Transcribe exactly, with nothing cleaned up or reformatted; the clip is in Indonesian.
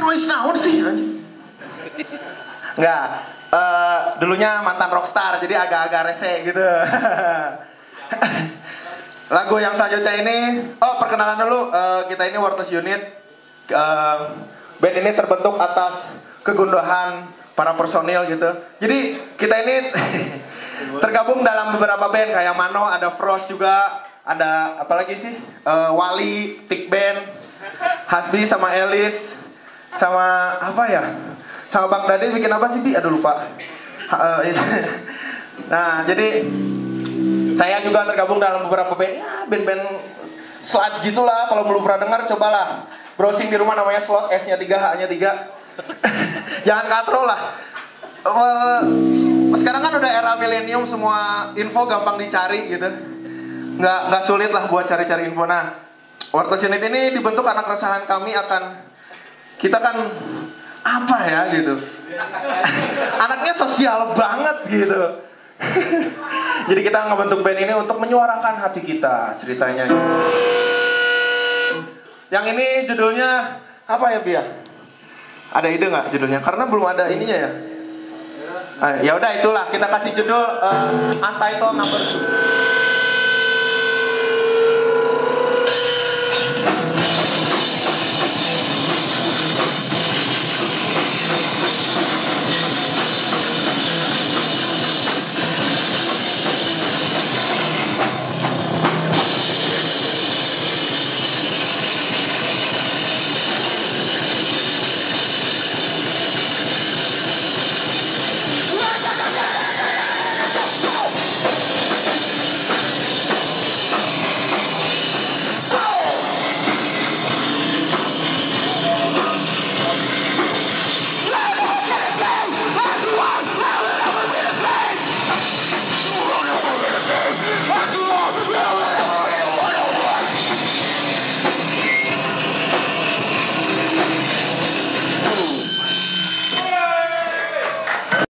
wis naon sih anjing. Enggak, uh, dulunya mantan rockstar jadi agak-agak rese gitu. Lagu yang selanjutnya ini, oh perkenalan dulu, uh, kita ini Worthless Unit. uh, Band ini terbentuk atas kegundahan para personil gitu. Jadi kita ini tergabung dalam beberapa band kayak Mano, ada Frost juga, ada apa lagi sih? Uh, Wali, Tick Band, Hasbi sama Elis, sama apa ya? Sama Bang Dade bikin apa sih Bi? Aduh lupa. Uh, nah jadi saya juga tergabung dalam beberapa band, ya band-band sludge gitulah. Kalau belum pernah dengar cobalah browsing di rumah, namanya Slot, S-nya tiga, H-nya tiga. Jangan katro lah. Well, sekarang kan udah era milenium, semua info gampang dicari gitu. Nggak, nggak sulit lah buat cari-cari info. Nah, Worthless Unit ini dibentuk karena keresahan kami akan, kita kan apa ya gitu. Anaknya sosial banget gitu. Jadi kita ngebentuk band ini untuk menyuarakan hati kita, ceritanya. Yang ini judulnya apa ya Bia? Ada ide nggak judulnya? Karena belum ada ininya ya. Ah, ya udah itulah kita kasih judul uh, Untitled Number Two.